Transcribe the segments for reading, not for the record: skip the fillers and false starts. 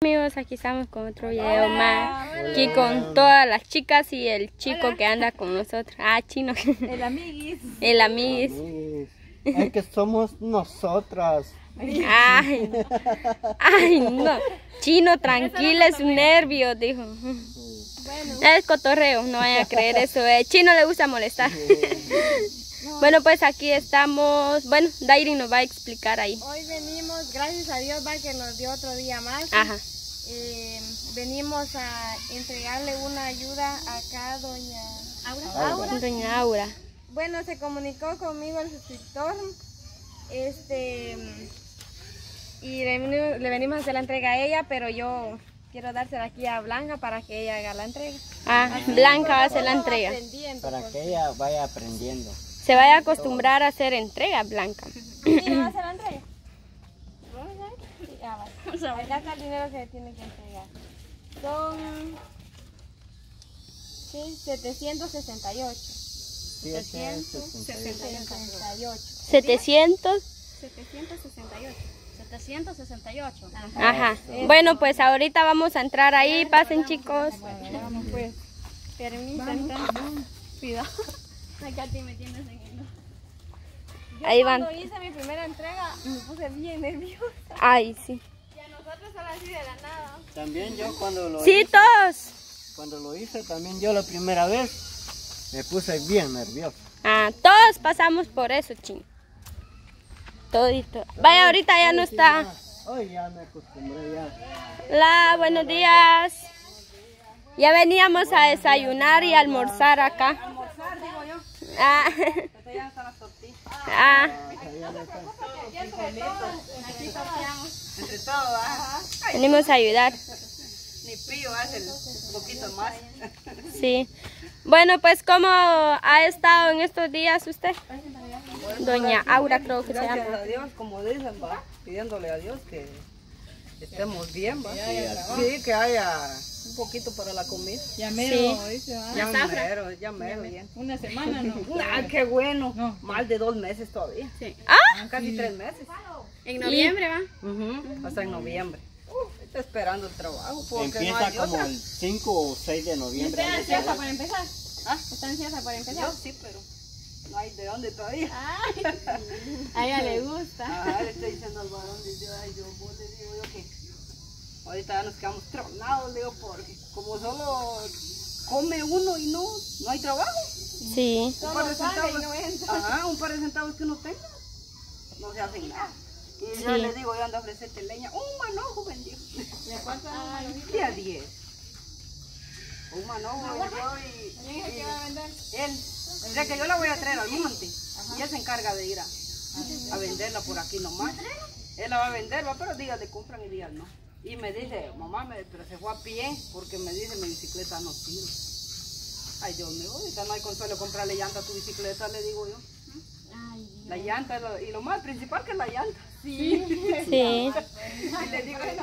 Amigos, aquí estamos con otro video más. Aquí con todas las chicas y el chico que anda con nosotros. Ah, Chino. El amiguis. El amiguis. Es que somos nosotras. Ay, ay, no. Chino, tranquila, es un nervio, dijo. Bueno. Es cotorreo, no vayan a creer eso. Chino le gusta molestar. Bueno, pues aquí estamos. Bueno, Dairin nos va a explicar ahí. Hoy venimos, gracias a Dios, va que nos dio otro día más. Ajá. Venimos a entregarle una ayuda acá a doña Aura. Doña Aura. Bueno, se comunicó conmigo el suscriptor. Y le venimos a hacer la entrega a ella, pero yo quiero dársela aquí a Blanca para que ella haga la entrega. Ah, Blanca va a hacer la entrega. Para que ella vaya aprendiendo. Se vaya a acostumbrar a hacer entrega, Blanca. ¿Sí le va a hacer la entrega? Acá está el dinero que tiene que entregar. Son 768. 768. 768. Ajá. Bueno, pues ahorita vamos a entrar ahí. Pasen, chicos. Bueno, vamos pues. Permiso. Cuidado. Acá te me tienes en el... Ahí van. Cuando hice mi primera entrega me puse bien nerviosa. Ay, sí. Y a nosotros solo así de la nada. También yo cuando lo Sí, hice, también yo la primera vez me puse bien nervioso. Ah, todos pasamos por eso, Chino. Todito. Vaya, ahorita ya no está. Hoy ya me acostumbré ya. Hola, buenos días. Ya veníamos a desayunar y almorzar acá. Almorzar, digo yo. Ah. Hasta ya están las tortillas. Ah. Aquí torteamos. Entre todo, Venimos a ayudar. ni pillo hace un poquito más. Sí. Bueno, pues ¿cómo ha estado en estos días usted? Doña Aura creo que se llama. Gracias a Dios, como dicen, va, pidiéndole a Dios que estemos bien, va. Sí, que haya un poquito para la comida. Ya Sí. dice, ¿va? Ya mero, bien. Una semana no. Ah, qué bueno. Más de 2 meses todavía. Ah, Casi 3 meses. En noviembre, ¿va? Hasta en noviembre. Estoy esperando el trabajo porque no Empieza hay como otra. el 5 o 6 de noviembre. ¿Está ansiosa para empezar? ¿Ah? ¿Está ansiosa para empezar? Yo sí, pero no hay de dónde todavía. Ay, a ella le gusta. Ajá, le estoy diciendo al varón, dice, ay, vos le digo yo que ahorita ya nos quedamos tronados, le digo, porque como solo come uno y no hay trabajo. sí. Un par de Solo sale y centavos, no entra. ajá, un par de centavos que uno tenga, no se hacen nada. Y yo le digo, yo ando a ofrecerte leña, un manojo vendió. ¿Y a cuánto va a De a 10. Un manojo vendió y ¿Quién es el que va a vender? él, o sea que yo la voy a traer al monte y él se encarga de ir a venderla por aquí nomás. Él la va a vender, va, pero días le compran y días no. Y me dice, mamá, pero se fue a pie porque me dice, mi bicicleta no sirve. Ay, Dios mío, ahorita no hay consuelo comprarle llanta a tu bicicleta, le digo yo. La llanta, y lo más principal que es la llanta. Sí. Y le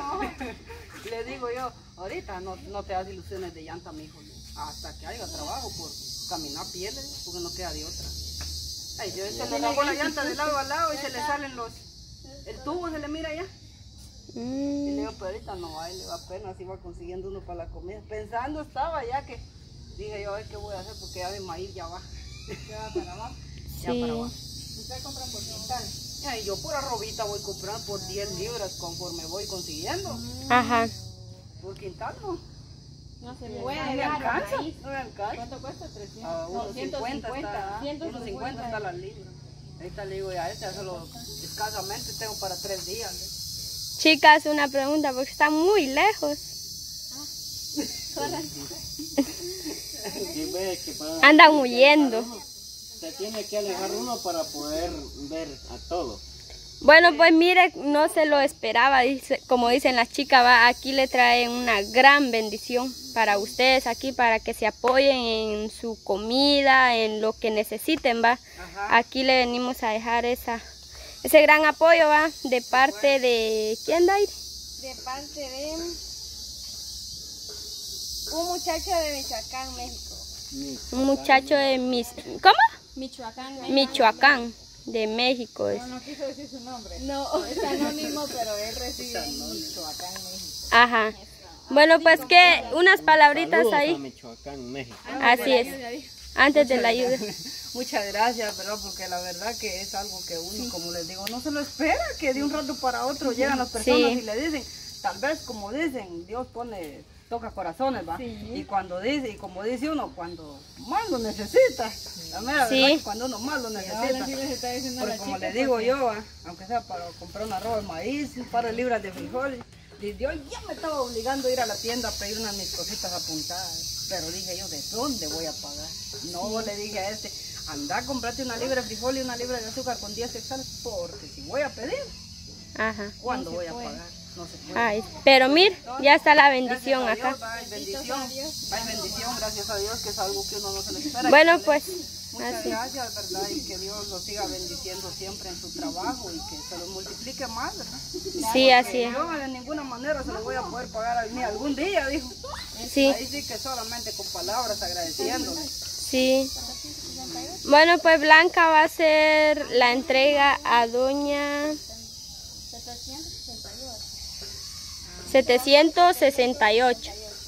digo yo, ahorita no te das ilusiones de llanta, mi hijo, hasta que haya trabajo por caminar pieles, porque no queda de otra. Ay, yo se le lavó la llanta de lado a lado y se le salen el tubo se le mira allá. Y le digo, pero ahorita no va, le va apenas iba consiguiendo uno para la comida. Pensando estaba ya que, dije yo, a ver qué voy a hacer porque ya de maíz ya va. Ya va para abajo. Ya para abajo. ¿Usted compra por quintal? Y yo pura robita voy comprando por 10 libras conforme voy consiguiendo. Ajá. Por quintal no. No se No puede. me alcanza. No me alcanza. ¿Cuánto cuesta? 300. A No, 150 está, 150 está la libra. Ahorita le digo ya, solo escasamente tengo para 3 días. Chicas, una pregunta, porque están muy lejos. Y ve que para- Andan huyendo. Se tiene que alejar uno para poder ver a todos. Bueno, pues mire, no se lo esperaba, dice, como dicen las chicas, va, aquí le traen una gran bendición para ustedes aquí, para que se apoyen en su comida, en lo que necesiten, va. Ajá. Aquí le venimos a dejar ese gran apoyo, va, de parte de, ¿quién, Dair? De parte de un muchacho de Michoacán, México. Un muchacho de ¿cómo? Michoacán, México. Michoacán, de México. No quiso decir su nombre. No, es anónimo, pero él reside en Michoacán, México. Ajá. Bueno, pues que unas palabritas Saludos a ahí. Michoacán, México. Así es. Antes de la ayuda. Muchas gracias, ¿verdad? Porque la verdad que es algo que uno, como les digo, no se lo espera, que de un rato para otro llegan las personas Sí. y le dicen, tal vez como dicen, Dios toca corazones, ¿va? Y cuando dice, y como dice uno, cuando más lo necesita, la mera Sí. verdad que cuando uno más lo necesita. Porque como le digo yo, ¿va? Aunque sea para comprar un arroz de maíz, un par de libras de frijoles, y Dios ya me estaba obligando a ir a la tienda a pedir unas mis cositas apuntadas. Pero dije yo, ¿de dónde voy a pagar? No, le dije a anda, comprate una libra de frijol y una libra de azúcar con 10 quetzales, porque si voy a pedir, Ajá. ¿cuándo voy a pagar? No se puede. Ay, pero mir, ya está la bendición Gracias a acá. Dios, hay bendición, gracias a Dios, que es algo que uno no se le espera. Bueno, pues, Muchas así. gracias, ¿verdad? Y que Dios lo siga bendiciendo siempre en su trabajo y que se lo multiplique más, ¿verdad? Sí, así es. Yo de ninguna manera se lo voy a poder pagar a mí algún día, dijo. Sí, Ahí sí que solamente con palabras agradeciéndole. sí. Bueno, pues Blanca va a hacer la entrega a doña 768.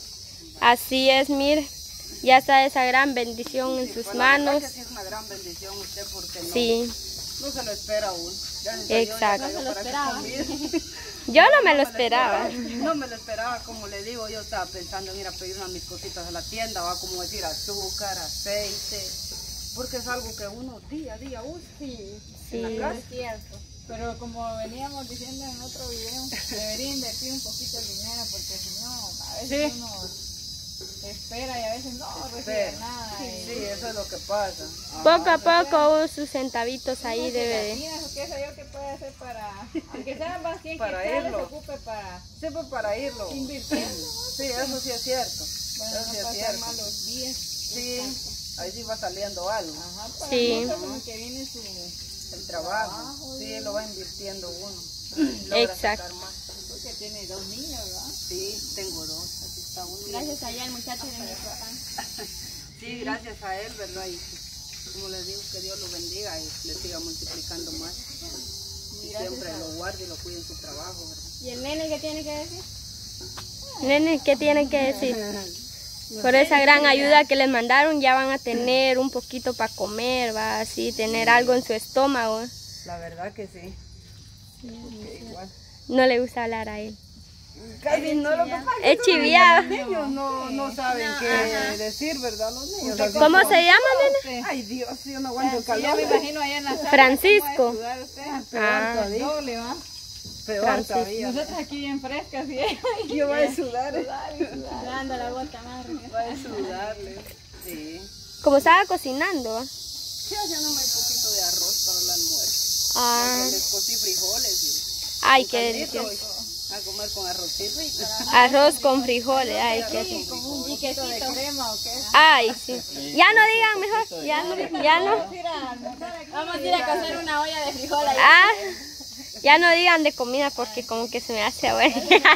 Así es, mire. Ya está esa gran bendición en sus Pues la verdad manos. que sí es una gran bendición usted porque no, Sí, no se lo espera uno. Gracias a Dios, exacto. ya cayó para esa comida. Yo no me lo esperaba. No me lo esperaba, como le digo, yo estaba pensando en ir a pedir unas mis cositas a la tienda, va como decir azúcar, aceite, porque es algo que uno día a día usa en Sí, la casa. Es cierto. Pero como veníamos diciendo en otro video, debería invertir un poquito el dinero porque si no, a veces Sí. uno espera y a veces no recibe Pero, nada. sí, eso es lo que pasa. poco a poco sus centavitos ahí debe de... Gelatinas o qué sé yo que puede hacer para, aunque sean más 100 Para quetzales, se irlo. ocupe para Siempre para irlo. invirtiendo. Sí, eso sí es cierto. Bueno, Eso no sí es pasar cierto. malos días. Sí, ahí sí va saliendo algo. Ajá, para Sí. nosotros como que viene su... El trabajo, sí, lo va invirtiendo uno. Logra Exacto. sacar más. Porque tiene 2 niños, ¿verdad? Sí, tengo 2. Aquí está uno. Gracias allá al muchacho de Michoacán. Sí, gracias a él, ¿verdad? Y como les digo, que Dios lo bendiga y le siga multiplicando más. Y siempre lo guarde y lo cuide en su trabajo, ¿verdad? ¿Y el nene qué tiene que decir? Nene, ¿qué tienen que decir? Por esa gran ayuda que les mandaron ya van a tener un poquito para comer, va así, tener algo en su estómago. La verdad que sí. Porque igual. No le gusta hablar a él. Casi no lo que pasa. Es chiviado. Los niños no saben qué decir, ¿verdad? Los niños. Así ¿Cómo como- se llama, nene? Ay, Dios, yo no aguanto el Yo me calor. imagino allá en la sala. Francisco. ¿Cómo va a sudar usted? Ah, todavía. Doble, ¿va? Peor Francisco. todavía. Nosotros aquí bien frescas y Yo voy a sudar. dando la bota más. Voy a sudarle. Sí. Como estaba cocinando. ¿va? Sí, haciéndome un poquito de arroz para el almuerzo. Ah, Les cocí frijoles y ay, qué caldito delicioso. y a comer con arrocito. Arroz con frijoles, ay, qué rico. ¿Y quesito de crema o qué? Ay, sí. Ya no digan mejor, ya no, ya no. Vamos a ir a cocer una olla de frijol allá. Ah, ya no digan de comida porque como que se me hace bueno.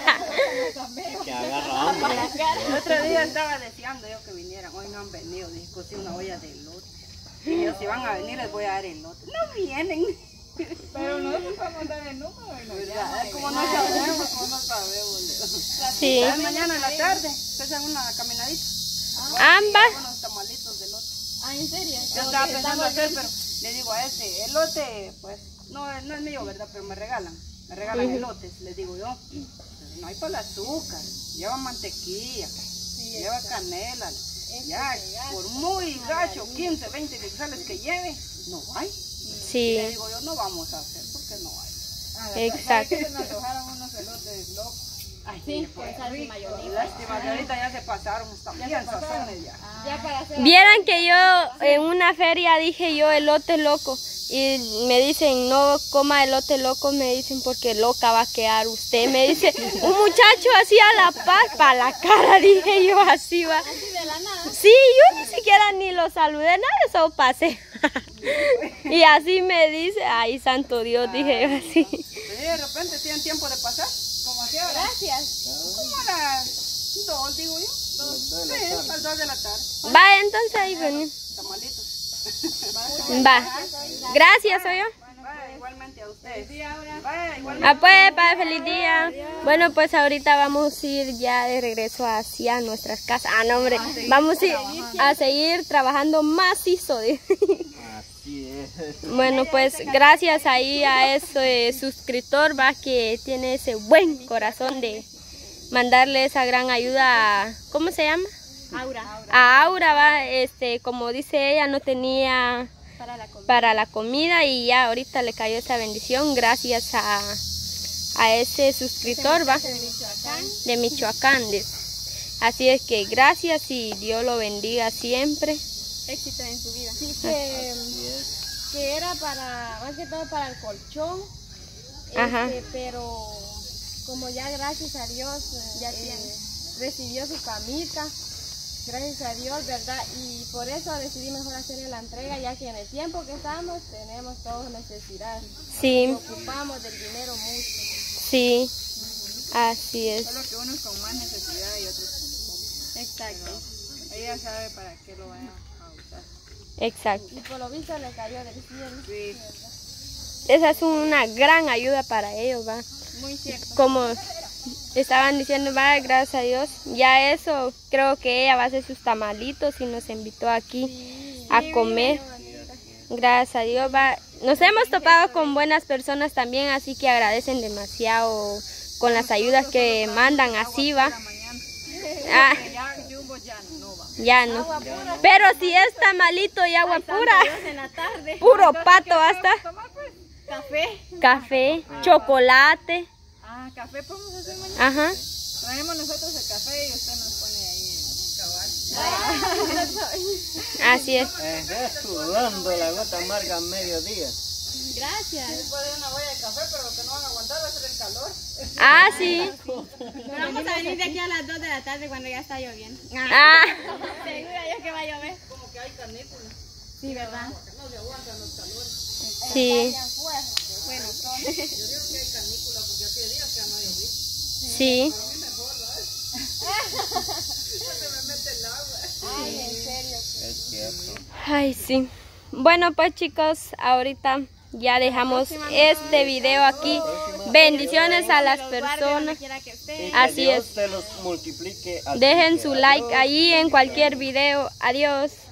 Que agarra hambre. El otro día estaba deseando yo que vinieran. Hoy no han venido. Dije, cocí una olla de elote. Y yo, si van a venir, les voy a dar elote. No vienen. Pero nosotros podemos dar el número y nos ¿Verdad? Como no sabemos, como no sabemos. Sí, Mañana en la tarde, se hacen una caminadita. ambas. Unos tamalitos de elote. Ah, ¿en serio? Yo estaba pensando hacer, pero le digo a ese elote, pues, no es mío, ¿verdad? Pero me regalan elotes, les digo yo. No hay para el azúcar, lleva mantequilla, lleva canela. Ya, por muy gacho, 15, 20 quetzales que lleve, no hay. Sí, Le digo yo, no vamos a hacer porque no hay. exacto. Se nos antojaron unos elotes locos. Ay, Sí, pues, con salsa y mayonesa. lástima que ahorita ya se pasaron, están bien sazones ya. Ya para hacer. Vieran que yo en una feria dije yo elote loco y me dicen no coma elote loco, me dicen porque loca va a quedar usted, me dice un muchacho así a la paz para la cara, dije yo así va. Así de la nada. Sí, yo ni siquiera ni lo saludé, nada, solo pasé. Y así me dice, ay santo Dios, dije yo así. Sí, de repente tienen tiempo de pasar, como así ahora. Gracias. Como a las 2, digo yo. Sí, a las 2 de la tarde. Va, entonces ahí vení. Tamalitos. Va. Gracias, soy yo. Bye. igualmente a ustedes. Pues, padre, feliz día. Bueno, pues ahorita vamos a ir ya de regreso hacia nuestras casas. No, hombre, vamos a seguir trabajando macizo. Así es. Bueno, pues gracias ahí a ese suscriptor, va, que tiene ese buen corazón de mandarle esa gran ayuda a, ¿cómo se llama? A Aura, va, como dice ella, no tenía para la comida y ya ahorita le cayó esa bendición gracias a ese suscriptor, va, de Michoacán. Así es que gracias y Dios lo bendiga siempre. Éxito en su vida. Sí, que era para, más que todo para el colchón. Ajá. Pero como ya gracias a Dios recibió su camita. Gracias a Dios, ¿verdad? Y por eso decidí mejor hacerle la entrega, ya que en el tiempo que estamos tenemos todos necesidad. Sí. Nos ocupamos del dinero mucho. Sí, así es. Solo que unos con más necesidad y otros con poco. Exacto. Ella sabe para qué lo van a usar. Exacto. Y por lo visto le cayó del cielo. Sí. Esa es una gran ayuda para ellos, va. Muy cierto. Como estaban diciendo, va, gracias a Dios. Ya eso, creo que ella va a hacer sus tamalitos y nos invitó aquí a comer. Gracias a Dios, va. Nos hemos topado con buenas personas también, así que agradecen demasiado con las ayudas que mandan, así, va. Ya no. Pero si es tamalito y agua pura, En la tarde. puro pato hasta. Café. Café, chocolate. Café podemos hacer mañana. Ajá. Traemos nosotros el café y usted nos pone ahí el cabal. Así es. Sudando la gota amarga a mediodía. Gracias. Puede una olla de café, pero lo que no van a aguantar va a ser el calor. Sí. Pero vamos a venir de aquí a las 2 de la tarde cuando ya está lloviendo. Segura yo que va a llover. Como que hay canícula. Sí, ¿verdad? No se aguantan los calores. Sí. Bueno, Yo digo que hay canícula porque hace días que no lloví. Sí. A mí me borra, se me mete el agua. ay, en serio. Es cierto. Ay, sí. Bueno, pues chicos, ahorita ya dejamos este video aquí. Bendiciones a las personas. Así Dios es. te los multiplique. Dejen su like ahí en cualquier video. Adiós.